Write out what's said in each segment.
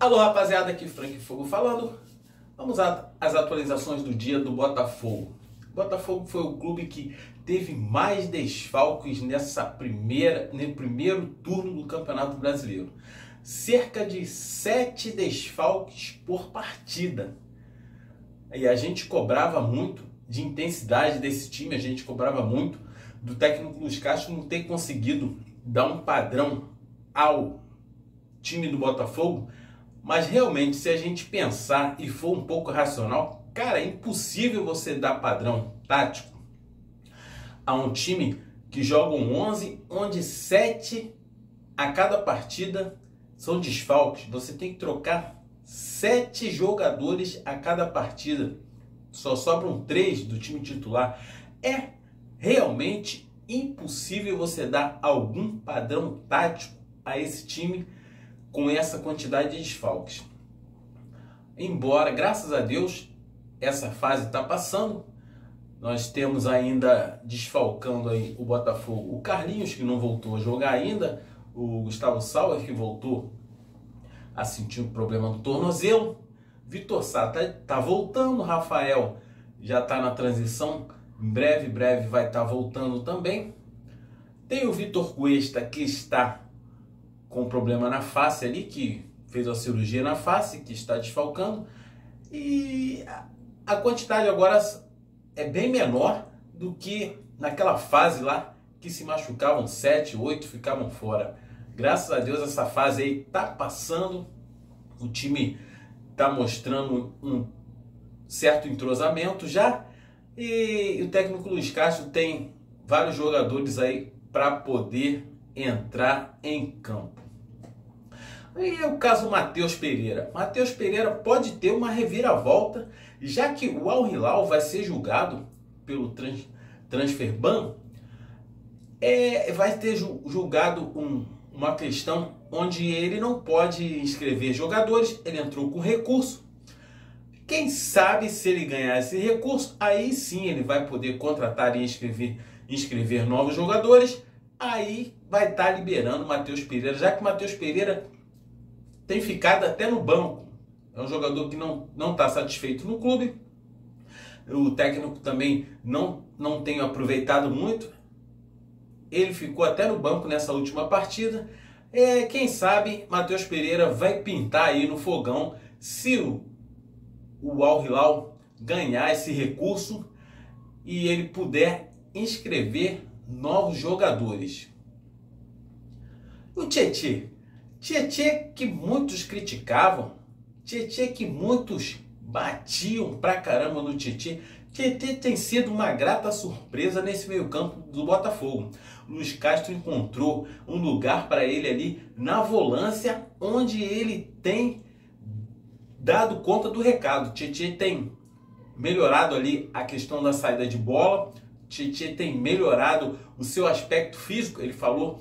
Alô, rapaziada, aqui Frank Fogo falando. Vamos às atualizações do dia do Botafogo. O Botafogo foi o clube que teve mais desfalques no primeiro turno do Campeonato Brasileiro. Cerca de 7 desfalques por partida. E a gente cobrava muito de intensidade desse time, a gente cobrava muito do técnico Luiz Castro não ter conseguido dar um padrão ao time do Botafogo. Mas realmente, se a gente pensar e for um pouco racional, cara, é impossível você dar padrão tático a um time que joga um 11, onde 7 a cada partida são desfalques. Você tem que trocar 7 jogadores a cada partida. Só sobram 3 do time titular. É realmente impossível você dar algum padrão tático a esse time com essa quantidade de desfalques. Embora, graças a Deus, essa fase está passando, nós temos ainda desfalcando aí o Botafogo, o Carlinhos, que não voltou a jogar ainda, o Gustavo Sauer, que voltou a sentir um problema no tornozelo, Vitor Sá tá voltando, Rafael já está na transição, em breve vai estar voltando também. Tem o Vitor Cuesta, que está com problema na face ali, que fez a cirurgia na face, que está desfalcando. E a quantidade agora é bem menor do que naquela fase lá, que se machucavam 7, 8, ficavam fora. Graças a Deus essa fase aí tá passando, o time tá mostrando um certo entrosamento já, e o técnico Luiz Castro tem vários jogadores aí para poder entrar em campo. E é o caso do Matheus Pereira. Matheus Pereira pode ter uma reviravolta, já que o Al Hilal vai ser julgado pelo transfer ban. Vai ter julgado uma questão onde ele não pode inscrever jogadores. Ele entrou com recurso. Quem sabe, se ele ganhar esse recurso, aí sim ele vai poder contratar e inscrever novos jogadores. Aí vai estar liberando o Matheus Pereira, já que o Matheus Pereira tem ficado até no banco. É um jogador que não está satisfeito no clube. O técnico também não tem aproveitado muito. Ele ficou até no banco nessa última partida. Quem sabe Matheus Pereira vai pintar aí no fogão se o Al Hilal ganhar esse recurso e ele puder inscrever novos jogadores. O Tietê que muitos criticavam, Tietê que muitos batiam pra caramba no Tietê tem sido uma grata surpresa nesse meio campo do Botafogo. Luiz Castro encontrou um lugar para ele ali na volância, onde ele tem dado conta do recado. Tietê tem melhorado ali a questão da saída de bola, Tietê tem melhorado o seu aspecto físico. Ele falou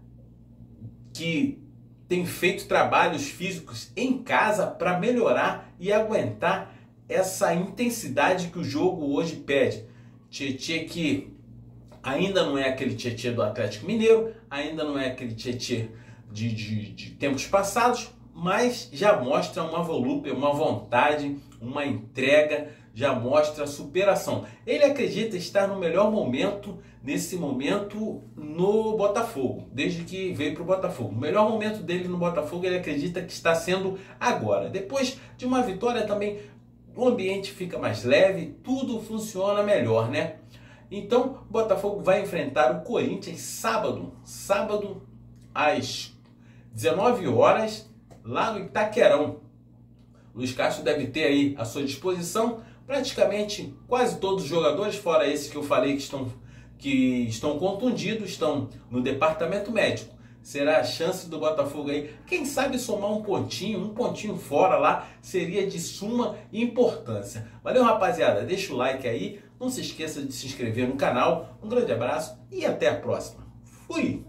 que tem feito trabalhos físicos em casa para melhorar e aguentar essa intensidade que o jogo hoje pede. Tietê que ainda não é aquele Tietê do Atlético Mineiro, ainda não é aquele Tietê de tempos passados, mas já mostra uma volúpia, uma vontade, uma entrega, já mostra superação. Ele acredita estar no melhor momento, nesse momento, no Botafogo, desde que veio para o Botafogo. O melhor momento dele no Botafogo, ele acredita que está sendo agora. Depois de uma vitória também, o ambiente fica mais leve, tudo funciona melhor, né? Então, o Botafogo vai enfrentar o Corinthians sábado às 19 horas, lá no Itaquerão. Luiz Castro deve ter aí à sua disposição praticamente quase todos os jogadores, fora esses que eu falei que estão contundidos, estão no departamento médico. Será a chance do Botafogo aí, quem sabe somar um pontinho fora lá, seria de suma importância. Valeu, rapaziada, deixa o like aí, não se esqueça de se inscrever no canal, um grande abraço e até a próxima. Fui!